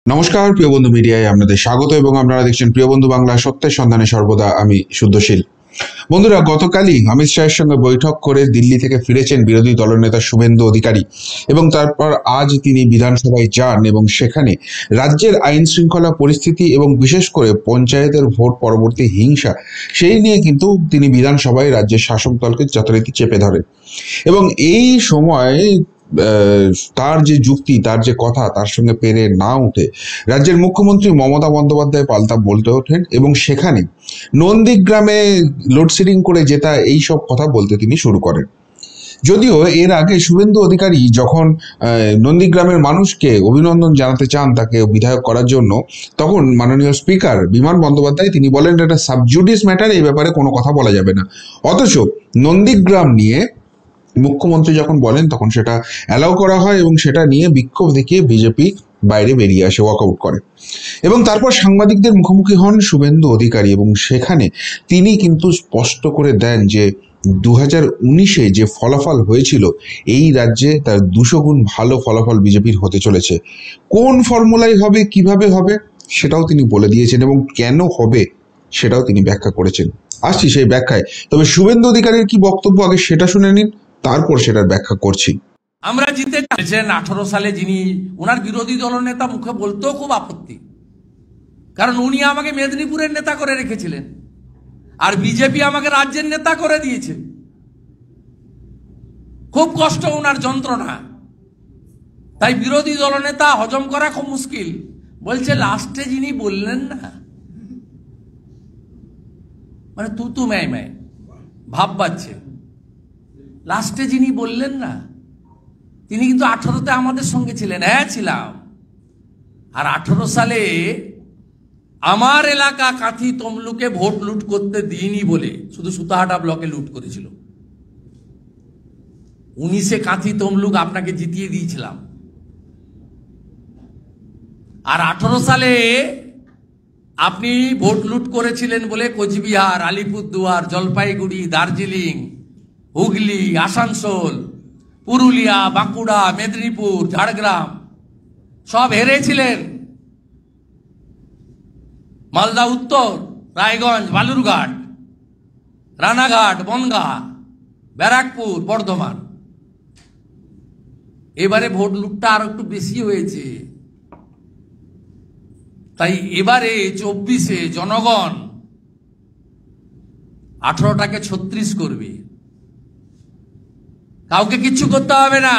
নমস্কার প্রিয় বন্ধু মিডিয়ায় আপনাদের স্বাগত এবং আপনারা দেখছেন প্রিয় বন্ধু বাংলা সত্যের সন্ধানে সর্বদা আমি শুদ্ধশীল। বন্ধুরা, গতকালই অমিত শাহের সঙ্গে বৈঠক করে দিল্লি থেকে ফিরেছেন বিরোধী দলনেতা শুভেন্দু অধিকারী এবং তারপর আজ তিনি বিধানসভায় যান এবং সেখানে রাজ্যের আইন শৃঙ্খলা পরিস্থিতি এবং বিশেষ করে পঞ্চায়েতের ভোট পরবর্তী হিংসা সেই নিয়ে কিন্তু তিনি বিধানসভায় রাজ্যের শাসক দলকে যথারীতি চেপে ধরেন এবং এই সময় তার যে যুক্তি, তার যে কথা, তার সঙ্গে পেরে না উঠে রাজ্যের মুখ্যমন্ত্রী মমতা বন্দ্যোপাধ্যায় পাল্টা বলতে ওঠেন এবং সেখানে নন্দীগ্রামে লোডশেডিং করে জেতা এই সব কথা বলতে তিনি শুরু করেন। যদিও এর আগে শুভেন্দু অধিকারী যখন নন্দীগ্রামের মানুষকে অভিনন্দন জানাতে চান তাকে বিধায়ক করার জন্য, তখন মাননীয় স্পিকার বিমান বন্দ্যোপাধ্যায় তিনি বলেন এটা সাবজুডিস ম্যাটার, এই ব্যাপারে কোনো কথা বলা যাবে না। অথচ নন্দীগ্রাম নিয়ে মুখ্যমন্ত্রী যখন বলেন তখন সেটা অ্যালাউ করা হয় এবং সেটা নিয়ে বিক্ষোভ দেখিয়ে বিজেপি বাইরে বেরিয়ে আসে, ওয়াকআউট করে এবং তারপর সাংবাদিকদের মুখোমুখি হন শুভেন্দু অধিকারী এবং সেখানে তিনি কিন্তু স্পষ্ট করে দেন যে 2019-এ যে ফলাফল হয়েছিল এই রাজ্যে তার 200 গুণ ভালো ফলাফল বিজেপির হতে চলেছে। কোন ফর্মুলায় হবে, কিভাবে হবে সেটাও তিনি বলে দিয়েছেন এবং কেন হবে সেটাও তিনি ব্যাখ্যা করেছেন। আসছি সেই ব্যাখ্যায়, তবে শুভেন্দু অধিকারীর কি বক্তব্য আগে সেটা শুনে নিন, তারপর সেটার ব্যাখ্যা করছি। আমরা জিতে চাইছেন 18 সালে, যিনি ওনার বিরোধী দলনেতা মুখে বলতেও খুব আপত্তি, কারণ উনি আমাকে মেদিনীপুরের নেতা করে রেখেছিলেন আর বিজেপি আমাকে রাজ্যের নেতা করে দিয়েছে। খুব কষ্ট, ওনার যন্ত্রণা, তাই বিরোধী দলনেতা হজম করা খুব মুশকিল। বলছে লাস্টে যিনি বললেন না, মানে তু ম্যায় ভাব পাচ্ছে, লাস্টে যিনি বললেন না তিনি কিন্তু 18-তে আমাদের সঙ্গে ছিলেন। হ্যাঁ ছিলাম। আর 18 সালে আমার এলাকা কাঁথি তমলুকে ভোট লুট করতে দিইনি বলে শুধু সুতাহাটা ব্লকে লুট করেছিল। 19-এ কাঁথি তমলুক আপনাকে জিতিয়ে দিয়েছিলাম। আর 18 সালে আপনি ভোট লুট করেছিলেন বলে কোচবিহার, আলিপুরদুয়ার, জলপাইগুড়ি, দার্জিলিং, হুগলি, আসানসোল, পুরুলিয়া, বাঁকুড়া, মেদিনীপুর, ঝাড়গ্রাম সব হেরেছিলেন। মালদা উত্তর, রায়গঞ্জ, বালুরঘাট, রানাঘাট, বনগাঁ, ব্যারাকপুর, বর্ধমান। এবারে ভোট লুটটা আরো একটু বেশি হয়েছে, তাই এবারে 24-এ জনগণ 18টাকে 36 করবে। কাউকে কিচ্ছু করতে হবে না,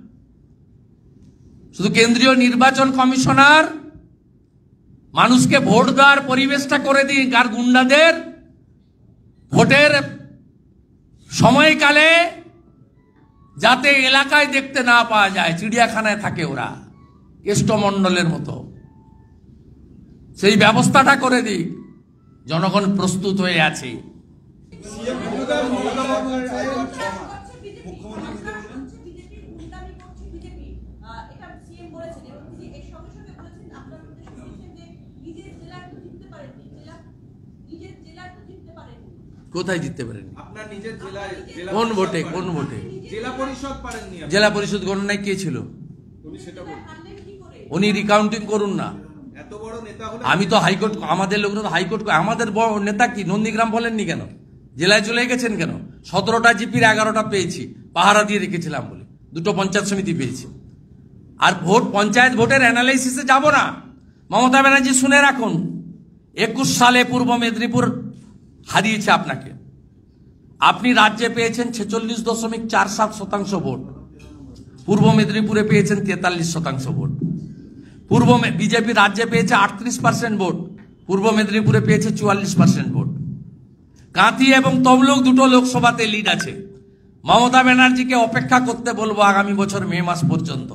শুধু কেন্দ্রীয় নির্বাচন কমিশনার মানুষকে ভোট দেওয়ার পরিবেশটা করে দিন। আর গুন্ডাদের ভোটের সময়কালে যাতে এলাকায় দেখতে না পাওয়া যায়, চিড়িয়াখানায় থাকে ওরা কেষ্টমণ্ডলের মতো, সেই ব্যবস্থাটা করে দিক। জনগণ প্রস্তুত হয়ে আছে। কোথায় জিততে পারেননি? আপনার নিজের জেলায় কোন ভোটে? কোন ভোটে? জেলা পরিষদ পারেননি। জেলা পরিষদ গণনায় কে ছিল? উনি রিকাউন্টিং করুন না। এত বড় নেতা হলে আমি তো হাইকোর্ট, আমাদের লোক তো হাইকোর্ট, আমাদের বড় নেতা কি নন্দীগ্রাম বলেননি কেন? জেলায় চলে গেছেন কেন? 17টা জিপির 11টা পেয়েছি, পাহারা দিয়ে রেখেছিলাম বলে। 2টো পঞ্চায়েত সমিতি পেয়েছি। আর ভোট, পঞ্চায়েত ভোটের অ্যানালাইসিসে যাব না। মমতা ব্যানার্জি শুনে রাখুন, 21 সালে পূর্ব মেদিনীপুর হারিয়েছে আপনাকে। আপনি রাজ্যে পেয়েছেন 46.47% ভোট, পূর্ব মেদিনীপুরে পেয়েছেন 43% ভোট। বিজেপি রাজ্যে পেয়েছে 38% ভোট, পূর্ব মেদিনীপুরে পেয়েছে 44% ভোট। কাঁথি এবং তমলুক 2টো লোকসভাতে লিড আছে। মমতা ব্যানার্জিকে অপেক্ষা করতে বলবো আগামী বছর মে মাস পর্যন্ত।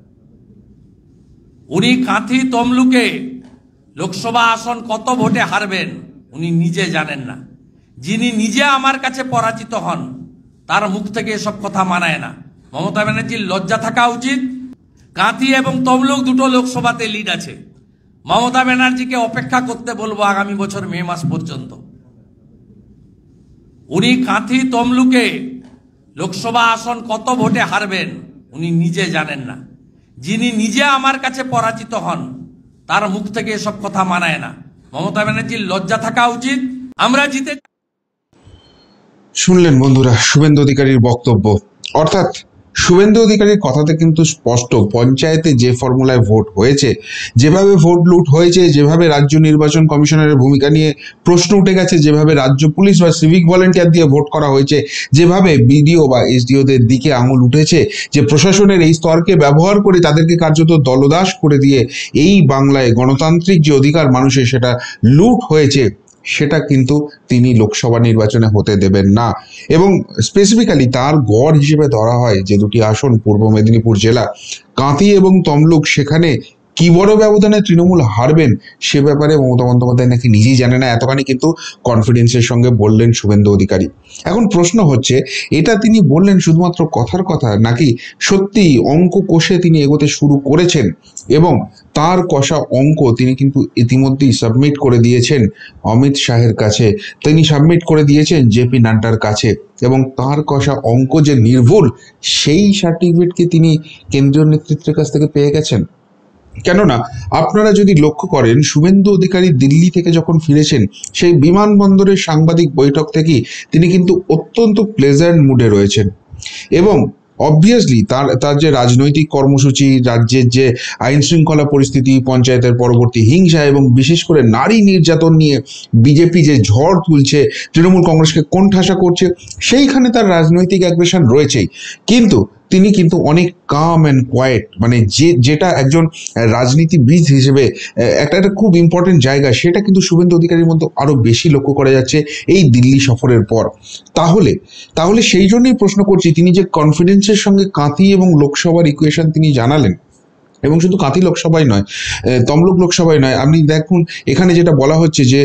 উনি কাঁথি তমলুকে লোকসভা আসন কত ভোটে হারবেন উনি নিজে জানেন না। যিনি নিজে আমার কাছে পরাজিত হন তার মুখ থেকে এসব কথা মানায় না। মমতা ব্যানার্জির লজ্জা থাকা উচিত। কাঁথি এবং তমলুক 2টো লোকসভাতে লিড আছে। মমতা ব্যানার্জিকে অপেক্ষা করতে বলবো আগামী বছর মে মাস পর্যন্ত। উনি কাঁথি তমলুকে লোকসভা আসন কত ভোটে হারবেন উনি নিজে জানেন না। যিনি নিজে আমার কাছে পরাজিত হন তার মুখ থেকে এসব কথা মানায় না। মমতা ব্যানার্জির লজ্জা থাকা উচিত। আমরা জিতে শুনলেন বন্ধুরা শুভেন্দু অধিকারীর বক্তব্য। অর্থাৎ শুভেন্দু অধিকারীর কথাতে কিন্তু স্পষ্ট, পঞ্চায়েতে যে ফর্মুলায় ভোট হয়েছে, যেভাবে ভোট লুট হয়েছে, যেভাবে রাজ্য নির্বাচন কমিশনারের ভূমিকা নিয়ে প্রশ্ন উঠে গেছে, যেভাবে রাজ্য পুলিশ বা সিভিক ভলেন্টিয়ার দিয়ে ভোট করা হয়েছে, যেভাবে বিডিও বা এসডিওদের দিকে আঙুল উঠেছে, যে প্রশাসনের এই স্তরকে ব্যবহার করে তাদেরকে কার্যত দলদাস করে দিয়ে এই বাংলায় গণতান্ত্রিক যে অধিকার মানুষের সেটা লুট হয়েছে, সেটা কিন্তু তিনি লোকসভা নির্বাচনে হতে দেবেন না। এবং স্পেসিফিক্যালি তার গড় হিসেবে ধরা হয় যে দুটি আসন পূর্ব মেদিনীপুর জেলা কাঁথি এবং তমলুক, সেখানে কি বড় ব্যবধানে তৃণমূল হারবেন সে ব্যাপারে মমতা বন্দ্যোপাধ্যায় নাকি নিজেই জানে না, এতখানি কিন্তু কনফিডেন্সের সঙ্গে বললেন শুভেন্দু অধিকারী। এখন প্রশ্ন হচ্ছে, এটা তিনি বললেন শুধুমাত্র কথার কথা, নাকি সত্যি অঙ্ক কষে তিনি এগোতে শুরু করেছেন এবং তার কষা অঙ্ক তিনি কিন্তু ইতিমধ্যেই সাবমিট করে দিয়েছেন অমিত শাহের কাছে, তিনি সাবমিট করে দিয়েছেন জেপি নাড্ডার কাছে, এবং তার কষা অঙ্ক যে নির্ভুল সেই সার্টিফিকেটকে তিনি কেন্দ্রীয় নেতৃত্বের কাছ থেকে পেয়ে গেছেন। কেননা আপনারা যদি লক্ষ্য করেন, শুভেন্দু অধিকারী দিল্লি থেকে যখন ফিরেছেন, সেই বিমানবন্দরের সাংবাদিক বৈঠক থেকেই তিনি কিন্তু অত্যন্ত প্লেজেন্ট মুডে রয়েছেন। এবং অবভিয়াসলি তার যে রাজনৈতিক কর্মসূচি, রাজ্যের যে আইন শৃঙ্খলা পরিস্থিতি, পঞ্চায়েতের পরবর্তী হিংসা এবং বিশেষ করে নারী নির্যাতন নিয়ে বিজেপি যে ঝড় তুলছে, তৃণমূল কংগ্রেসকে কোণঠাসা করছে, সেইখানে তার রাজনৈতিক অ্যাগ্রেশন রয়েছেই। কিন্তু তিনি কিন্তু অনেক কাম অ্যান্ড কোয়েট, মানে যেটা একজন রাজনীতিবিদ হিসেবে একটা খুব ইম্পর্টেন্ট জায়গা, সেটা কিন্তু শুভেন্দু অধিকারীর মধ্যে আরো বেশি লক্ষ্য করা যাচ্ছে এই দিল্লি সফরের পর। তাহলে সেই জন্যই প্রশ্ন করছি, তিনি যে কনফিডেন্সের সঙ্গে কাঁথি এবং লোকসভার ইকুয়েশন তিনি জানালেন, এবং শুধু কাঁথি লোকসভায় নয়, তমলুক লোকসভায় নয়, আপনি দেখুন এখানে যেটা বলা হচ্ছে যে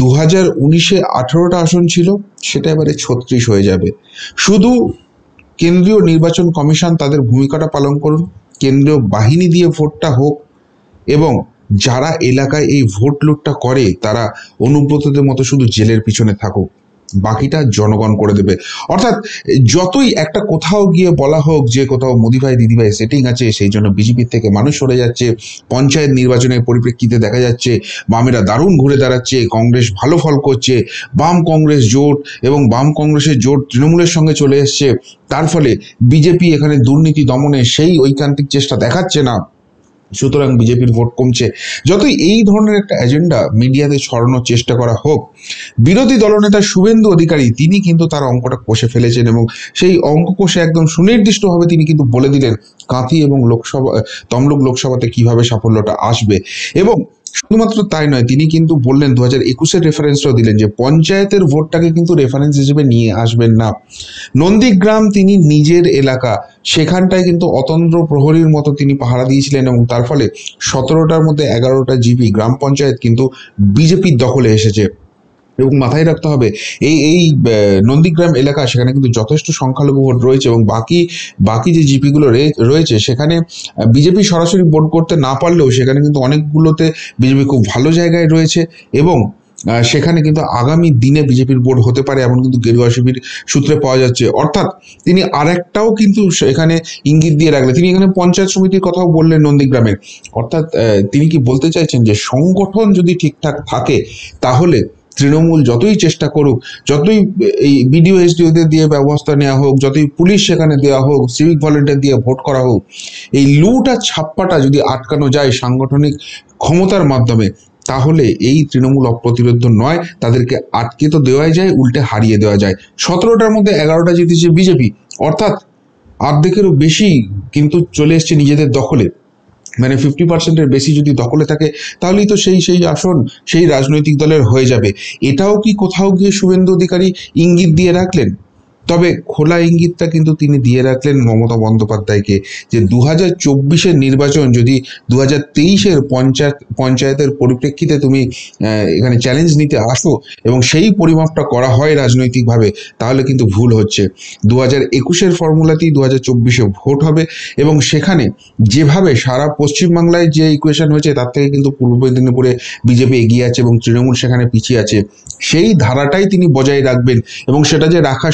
2019-এ 18টা আসন ছিল, সেটা এবারে 36 হয়ে যাবে। শুধু কেন্দ্রীয় নির্বাচন কমিশন তাদের ভূমিকাটা পালন করুন, কেন্দ্রীয় বাহিনী দিয়ে ভোটটা হোক, এবং যারা এলাকায় এই ভোট লুটটা করে তারা অনুব্রতদের মতো শুধু জেলের পিছনে থাকুক, বাকিটা জনগণ করে দেবে। অর্থাৎ যতই একটা কোথাও গিয়ে বলা হোক যে কোথাও মোদিভাই দিদিভাই সেটিং আছে, সেই জন্য বিজেপির থেকে মানুষ সরে যাচ্ছে, পঞ্চায়েত নির্বাচনের পরিপ্রেক্ষিতে দেখা যাচ্ছে বামেরা দারুণ ঘুরে দাঁড়াচ্ছে, কংগ্রেস ভালো ফল করছে, বাম কংগ্রেস জোট এবং বাম কংগ্রেসের জোট তৃণমূলের সঙ্গে চলে এসছে, তার ফলে বিজেপি এখানে দুর্নীতি দমনে সেই ঐকান্তিক চেষ্টা দেখাচ্ছে না, সুতরাং বিজেপির ভোট কমছে। যতই এই ধরনের একটা এজেন্ডা মিডিয়াতে ছড়ানোর চেষ্টা করা হোক, বিরোধী দলনেতা শুভেন্দু অধিকারী তিনি কিন্তু তার অঙ্কটা কষে ফেলেছেন, এবং সেই অঙ্ক কষে একদম সুনির্দিষ্টভাবে তিনি কিন্তু বলে দিলেন কাঁথি এবং তমলুক লোকসভাতে কিভাবে সাফল্যটা আসবে। এবং শুধুমাত্র তাই নয়, তিনি কিন্তু বললেন 2021-এর রেফারেন্সটাও দিলেন যে পঞ্চায়েতের ভোটটাকে কিন্তু রেফারেন্স হিসেবে নিয়ে আসবেন না। নন্দীগ্রাম তিনি নিজের এলাকা, সেখানটায় কিন্তু অতন্দ্র প্রহরীর মতো তিনি পাহারা দিয়েছিলেন, এবং তার ফলে 17টার মধ্যে 11টা জিপি গ্রাম পঞ্চায়েত কিন্তু বিজেপির দখলে এসেছে। এবং মাথায় রাখতে হবে এই নন্দীগ্রাম এলাকা, সেখানে কিন্তু যথেষ্ট সংখ্যালঘু ভোট রয়েছে, এবং বাকি যে জিপিগুলো রয়েছে সেখানে বিজেপি সরাসরি ভোট করতে না পারলেও সেখানে কিন্তু অনেকগুলোতে বিজেপি খুব ভালো জায়গায় রয়েছে, এবং সেখানে কিন্তু আগামী দিনে বিজেপির ভোট হতে পারে এমন কিন্তু গেরুয়া শিবির সূত্রে পাওয়া যাচ্ছে। অর্থাৎ তিনি আরেকটাও কিন্তু এখানে ইঙ্গিত দিয়ে রাখলেন, তিনি এখানে পঞ্চায়েত সমিতির কথাও বললেন নন্দীগ্রামের। অর্থাৎ তিনি কি বলতে চাইছেন যে সংগঠন যদি ঠিকঠাক থাকে তাহলে তৃণমূল যতই চেষ্টা করুক, যতই এই বিডিও এসডিওদের দিয়ে ব্যবস্থা নেওয়া হোক, যতই পুলিশ সেখানে দেওয়া হোক, সিভিক ভলেন্টিয়ার দিয়ে ভোট করা হোক, এই লুট আর ছাপ্পাটা যদি আটকানো যায় সাংগঠনিক ক্ষমতার মাধ্যমে, তাহলে এই তৃণমূল অপ্রতিরোধ্য নয়, তাদেরকে আটকে তো দেওয়াই যায়, উল্টে হারিয়ে দেওয়া যায়। 17টার মধ্যে 11টা জিতেছে বিজেপি, অর্থাৎ অর্ধেকেরও বেশি কিন্তু চলে এসছে নিজেদের দখলে। মানে 50%-এর বেশি যদি দখলে থাকে, তাহলেই তো সেই আসন সেই রাজনৈতিক দলের হয়ে যাবে। এটাও কি কোথাও গিয়ে শুভেন্দু অধিকারী ইঙ্গিত দিয়ে রাখলেন? তবে খোলা ইঙ্গিতটা কিন্তু তিনি দিয়ে রাখলেন মমতা বন্দ্যোপাধ্যায়কে, যে 2024-এর নির্বাচন যদি 2023-এর পঞ্চায়েতের পরিপ্রেক্ষিতে তুমি এখানে চ্যালেঞ্জ নিতে আসো এবং সেই পরিমাপটা করা হয় রাজনৈতিকভাবে, তাহলে কিন্তু ভুল হচ্ছে। 2021-এর ফর্মুলাতেই 2024-এ ভোট হবে, এবং সেখানে যেভাবে সারা পশ্চিমবাংলায় যে ইকুয়েশন হয়েছে তার থেকে কিন্তু পূর্ব মেদিনীপুরে বিজেপি এগিয়ে আছে এবং তৃণমূল সেখানে পিছিয়ে আছে, সেই ধারাটাই তিনি বজায় রাখবেন, এবং সেটা যে রাখা সম্ভব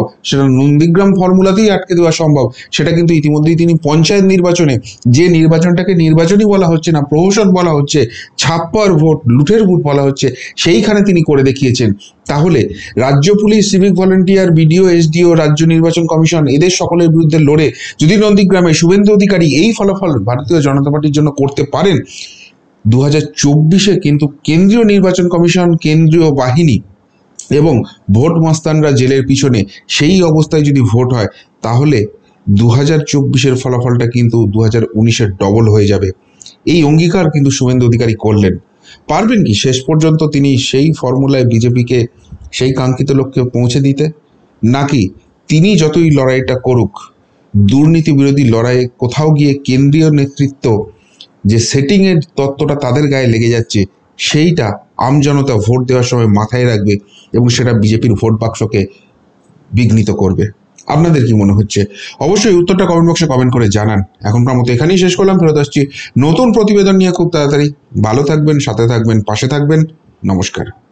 সেটা নন্দীগ্রাম ফর্মুলাতেই আটকে দেওয়া সম্ভব, সেটা কিন্তু ইতিমধ্যেই তিনি পঞ্চায়েত নির্বাচনে, যে নির্বাচনটাকে নির্বাচনই বলা হচ্ছে না, প্রহসন বলা হচ্ছে, ছাপ্পার ভোট, লুঠের ভোট বলা হচ্ছে, সেইখানে তিনি করে দেখিয়েছেন। তাহলে রাজ্য police, civic volunteer, BDO, SDO, রাজ্য নির্বাচন কমিশন, এদের সকলের বিরুদ্ধে লড়ে যদি নন্দীগ্রামে শুভেন্দু অধিকারী এই ফলাফল ভারতীয় জনতা পার্টির জন্য করতে পারেন, 2024-এ কিন্তু কেন্দ্রীয় নির্বাচন কমিশন, কেন্দ্রীয় বাহিনী এবং ভোট মস্তানরা জেলের পিছনে, সেই অবস্থায় যদি ভোট হয়, তাহলে 2024-এর ফলাফলটা কিন্তু 2019-এর ডবল হয়ে যাবে। এই অঙ্গীকার কিন্তু শুভেন্দু অধিকারী করলেন। পারবেন কি শেষ পর্যন্ত তিনি সেই ফর্মুলায় বিজেপিকে সেই কাঙ্ক্ষিত লক্ষ্যে পৌঁছে দিতে? নাকি তিনি যতই লড়াইটা করুক, দুর্নীতি বিরোধী লড়াইয়ে কোথাও গিয়ে কেন্দ্রীয় নেতৃত্ব যে সেটিংয়ের তত্ত্বটা তাদের গায়ে লেগে যাচ্ছে, সেইটা আমজনতা ভোট দেওয়ার সময় মাথায় রাখবে এবং সেটা বিজেপির ভোট বাক্সকে বিঘ্নিত করবে? আপনাদের কি মনে হচ্ছে? অবশ্যই উত্তরটা কমেন্ট বক্সে কমেন্ট করে জানান। এখনকার মতো এখানেই শেষ করলাম, ফেরত আসছি নতুন প্রতিবেদন নিয়ে খুব তাড়াতাড়ি। ভালো থাকবেন, সাথে থাকবেন, পাশে থাকবেন। নমস্কার।